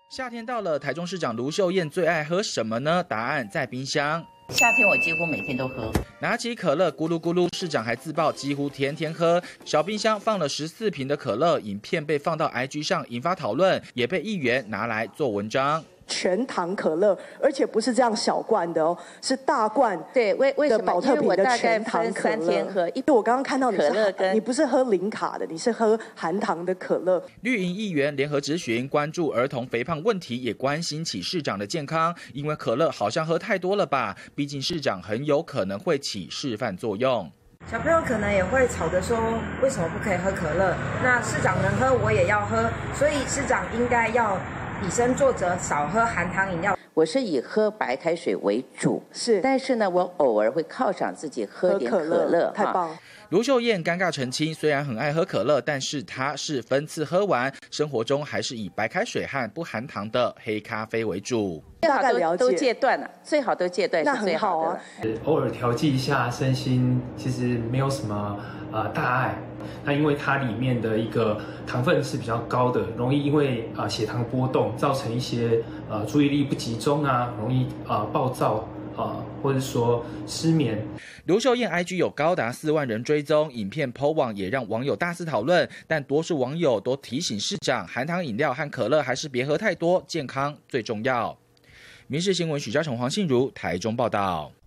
夏天到了，台中市长卢秀燕最爱喝什么呢？答案在冰箱。 夏天我几乎每天都喝。 拿起可乐咕噜咕噜，市长还自曝几乎天天喝。小冰箱放了14瓶的可乐，影片被放到 IG 上引发讨论，也被议员拿来做文章。 全糖可乐，而且不是这样小罐的哦，是大罐。 对，为什么？ 保特瓶的全糖可乐。 3天喝。 我刚刚看到你不是喝零卡的，你是喝含糖的可乐。 绿营议员联合质询，关注儿童肥胖问题，也关心起市长的健康，因为可乐好像喝太多了吧？毕竟市长很有可能会起示范作用。 小朋友可能也会吵着说，为什么不可以喝可乐？那市长能喝，我也要喝，所以市长应该要以身作则，少喝含糖饮料。 我是以喝白开水为主，但是呢，我偶尔会犒赏自己喝点可乐， 太棒了。 卢秀燕尴尬澄清，虽然很爱喝可乐，但是她是分次喝完，生活中还是以白开水和不含糖的黑咖啡为主。 大概了解，都戒断了，最好都戒断是最好的。 偶尔调剂一下身心，其实没有什么大碍。那因为它里面的一个糖分是比较高的，容易因为血糖波动造成一些注意力不集中啊，容易暴躁或者说失眠。 卢秀燕 IG 有高达4万人追踪，影片 PO 网也让网友大肆讨论，但多数网友都提醒市长，含糖饮料和可乐还是别喝太多，健康最重要。民视新闻许嘉诚、黄信如台中报道。